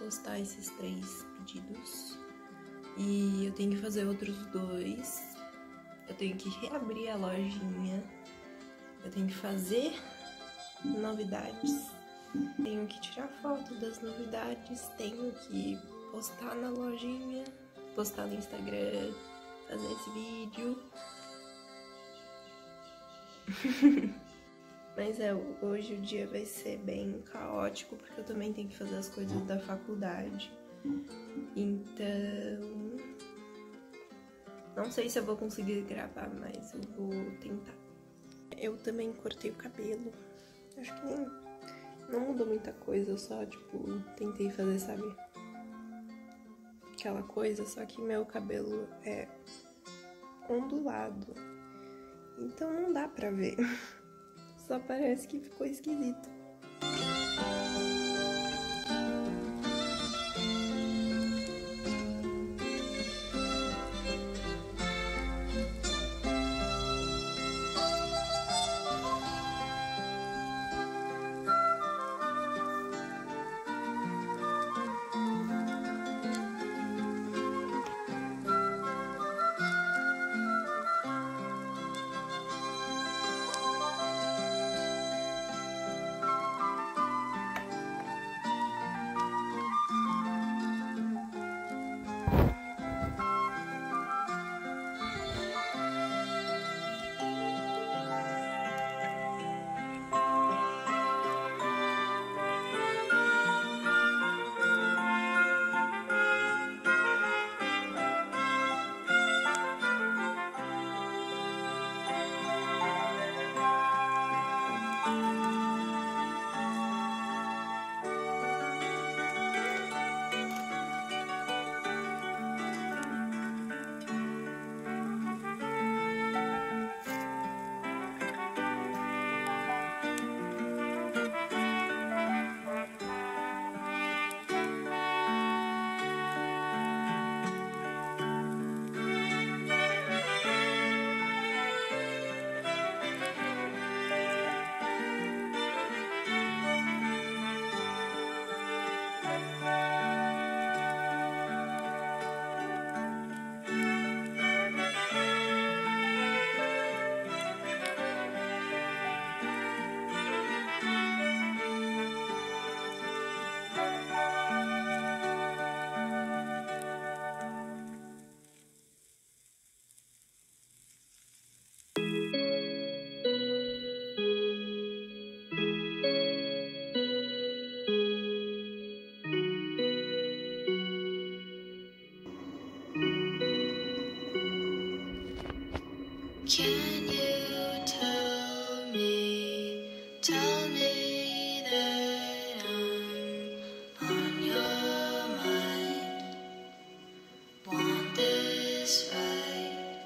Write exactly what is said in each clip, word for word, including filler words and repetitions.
postar esses três pedidos. E eu tenho que fazer outros dois. Eu tenho que reabrir a lojinha. Eu tenho que fazer novidades. Tenho que tirar foto das novidades. Tenho que postar na lojinha, postar no Instagram, fazer esse vídeo. Mas é, hoje o dia vai ser bem caótico, porque eu também tenho que fazer as coisas da faculdade. Então, não sei se eu vou conseguir gravar, mas eu vou tentar. Eu também cortei o cabelo. Acho que nem, não mudou muita coisa, eu só, tipo, tentei fazer, sabe? Aquela coisa, só que meu cabelo é ondulado. Então não dá pra ver. Só parece que ficou esquisito. Can you tell me, tell me that I'm on your mind? Want this right?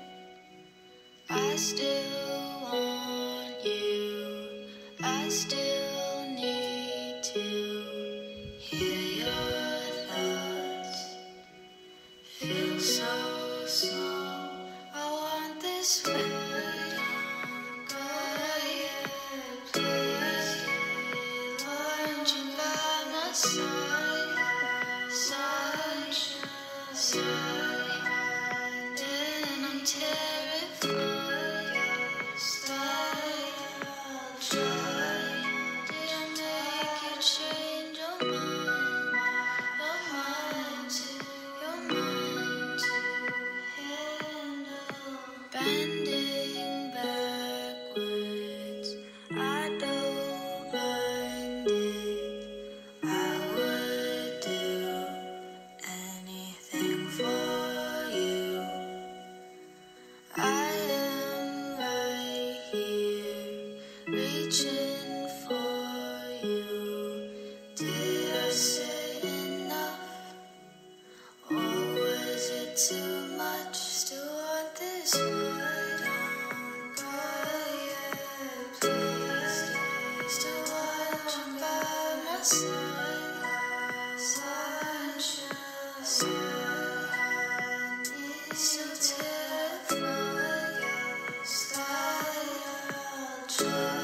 I still want you. I still need to hear your thoughts. Feel so small. I want this right. Bending backwards, I don't mind it. I would do anything for you. I am right here, reaching for you. Did I say enough, or was it too much? Still want this one. So terrified, style, try.